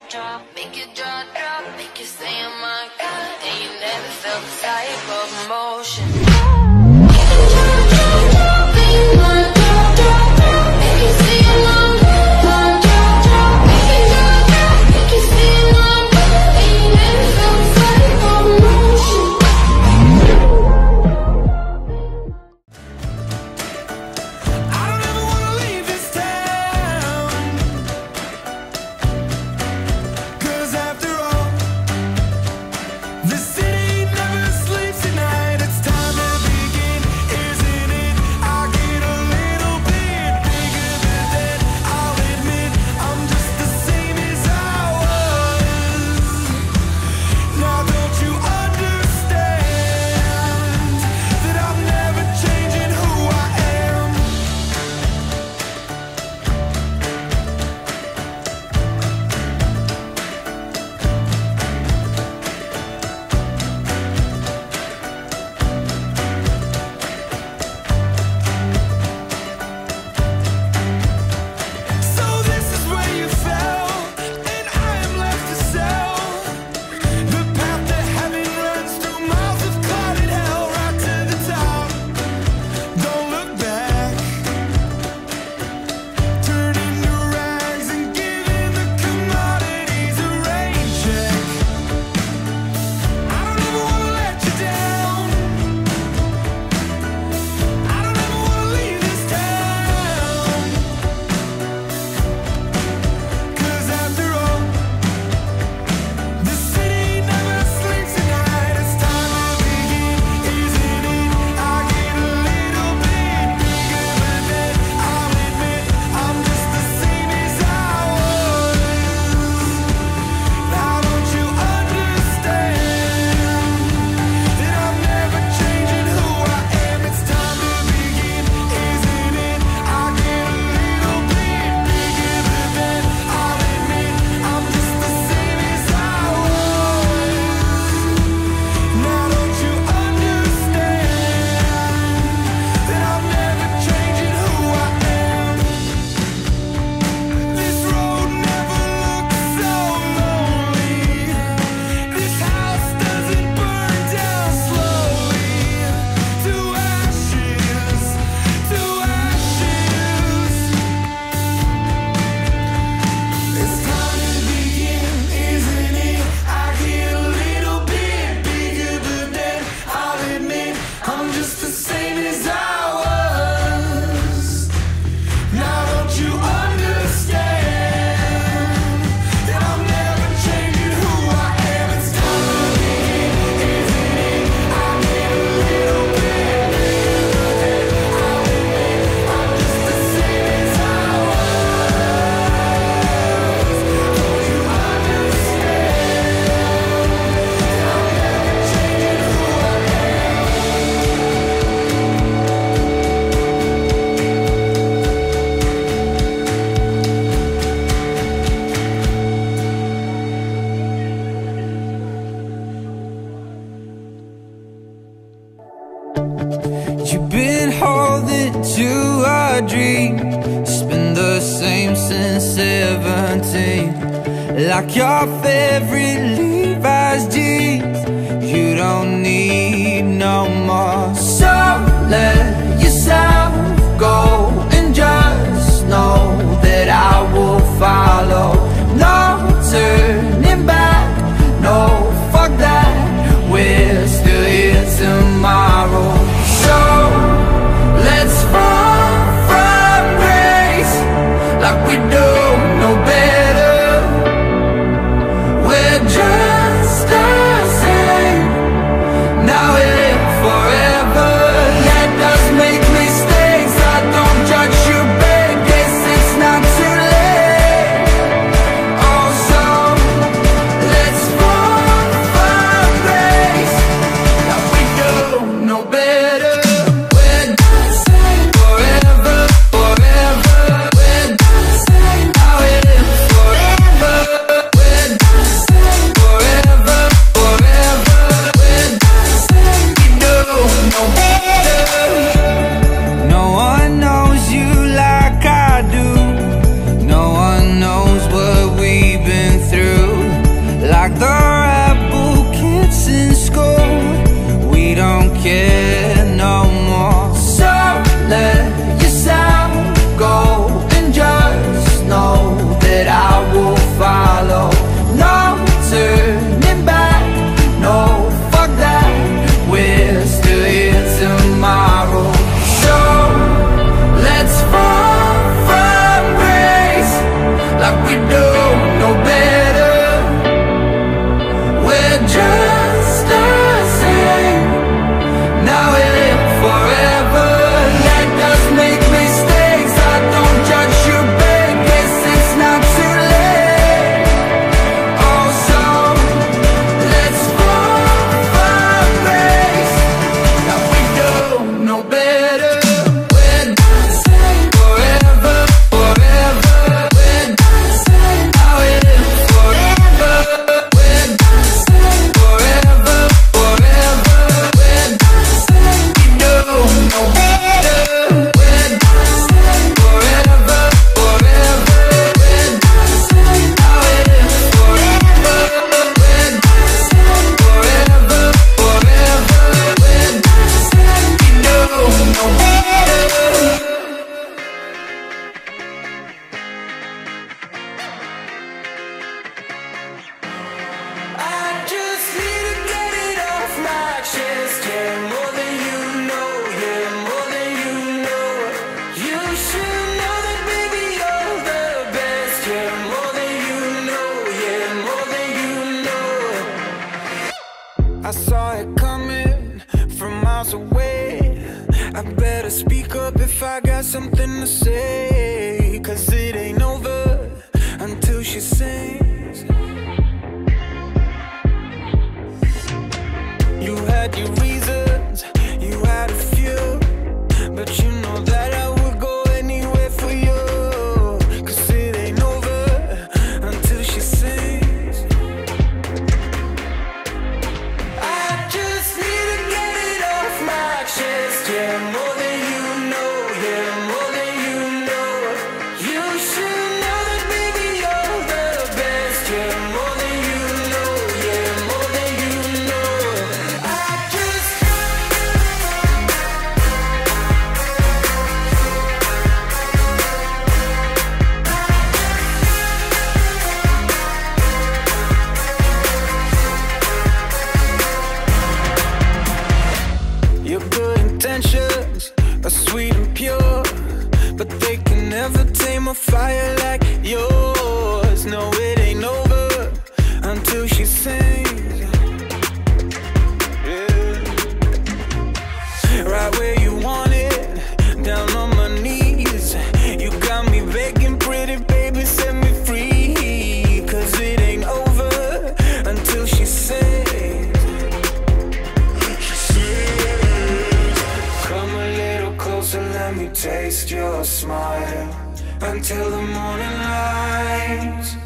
Drop, make your jaw drop, make you say oh my God, and you never felt this type of emotion. Make your jaw drop, make my jaw drop, make you say oh my God, make your jaw drop, make you say oh my God, and you never felt this type of emotion. I don't ever wanna leave this town, 'cause after all, the city never sleeps at night. It's time to begin, isn't it? I get a little bit bigger than that. I'll admit I'm just the same as I was. Now don't you understand that I'm never changing who I am? So this is where you fell, and I am left to sell. The path to heaven runs through miles of clouded hell, right to the top. Don't look back. Turn into rags and giving the commodities a rain check. I don't ever wanna let you down. I don't ever wanna leave this town, 'cause after all, the city never sleeps at night. It's time to begin, isn't it? I get a little bit bigger than that. I'll admit I'm just the same as I was. Now don't you understand that I'm never changing who I am? It's time to begin, isn't it? I get a little bit bigger than that. I'll admit I'm just the same as I was. Now don't you understand that I'm never changing who I am? This road never looked so lonely. This house doesn't burn down slowly. To ashes, to ashes. It's time to begin, isn't it? I get a little bit bigger than that. I'll admit I'm just the same as I was. Now don't you understand that I'm never changing who I am? It's time to begin, isn't it? I get a little bit bigger than that. I'll admit I'm just the same as I was. Don't you understand that I'm never changing who I You've been holding to a dream. It's been the same since 17. Like your favorite Levi's jeans. You don't need no more. So let yourself go and just know that I will follow. No turning back, no fuck that. We're still here tomorrow. So let's fall from grace like we don't know better. We're just the same, now and forever. Let us make mistakes, I don't judge you, babe. Guess it's not too late. I saw it coming from miles away. I better speak up if I got something to say, 'cause it ain't over until she sings. You had your reasons, you had a few, but you know that I would go anywhere for you, 'cause it ain't over until she sings. I just need to get it off my chest, yeah, more than you know, yeah, more than you know. You should know that, baby, you're the best, yeah, more than you know, yeah, more than you know. I just Your good intentions are sweet and pure, but they can never tame a fire like yours. No, it ain't over until she sings. Yeah. Right where you want it, down on my knees. You got me begging, pretty baby, set me free, 'cause it ain't over until she sings. Come a little closer, let me taste your smile until the morning light.